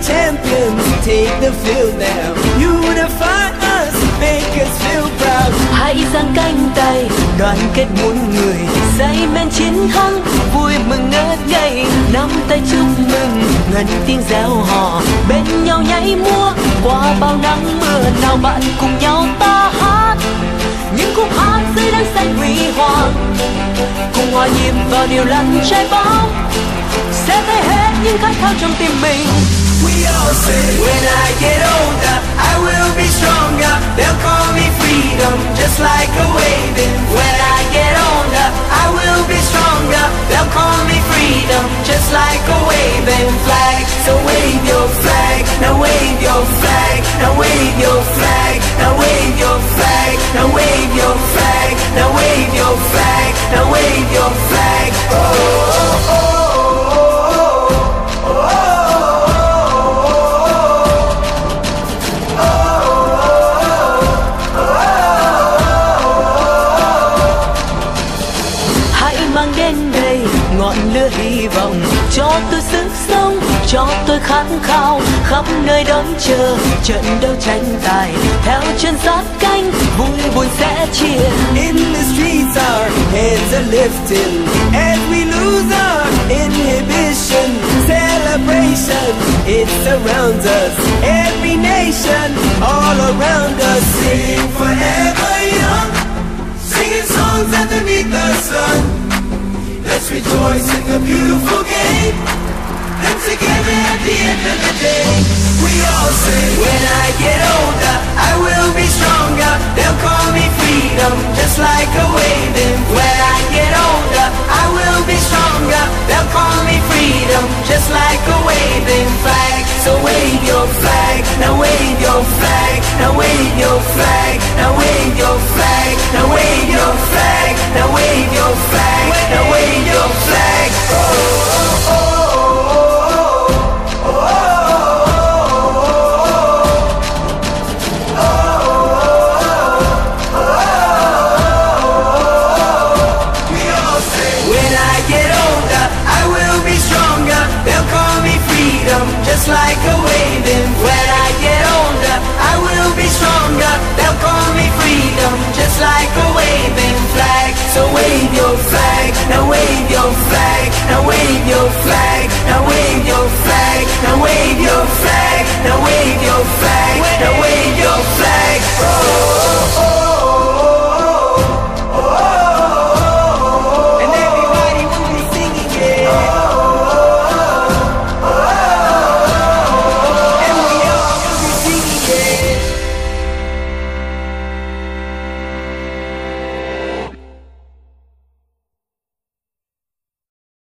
champions, take the field now. Unify us, make us feel proud. Hãy giang cánh tay, đoàn kết muôn người, say men chiến thắng, vui mừng ngất ngây. Nắm tay chúc mừng, ngân tiếng reo hò, bên nhau nhảy múa qua bao nắng mưa. Nào bạn cùng nhau ta hát những khúc hát dưới nắng xanh huy hoàng, cùng hòa nhịp vào điều lăn trái bóng, sẽ thấy hết những khát khao trong tim mình. We all say, when I get older, I will be stronger. They'll call me freedom, just like a waving. When I get older, I will be stronger. They'll call me freedom, just like a waving flag. So wave your flag, now wave your flag, now wave your flag, now wave your flag, now wave your flag, now wave your flag, now wave your flag. Oh, oh, oh. Ngọn lửa hy vọng cho tôi sức sống, cho tôi khát khao khắp nơi đón chờ trận đấu tranh tài. Theo chân sát cánh vui buồn sẽ chia. In the streets our heads are lifting as we lose our inhibition. Celebration, it surrounds us. Every nation all around us. Sing forever young, singing songs underneath the sun. Let's rejoice in the beautiful game, and together at the end of the day, we all say, when I get older, I will be stronger. They'll call me freedom, just like a waving. When I get older, I will be stronger. They'll call me freedom, just like a waving flag. So wave your flag, now wave your flag, now wave your flag, now wave your flag, now wave your flag, now wave your flag, now wave your flag. Oh, oh, oh. Just like a waving. When I get older, I will be stronger. They'll call me freedom, just like a waving flag. So wave your flag, now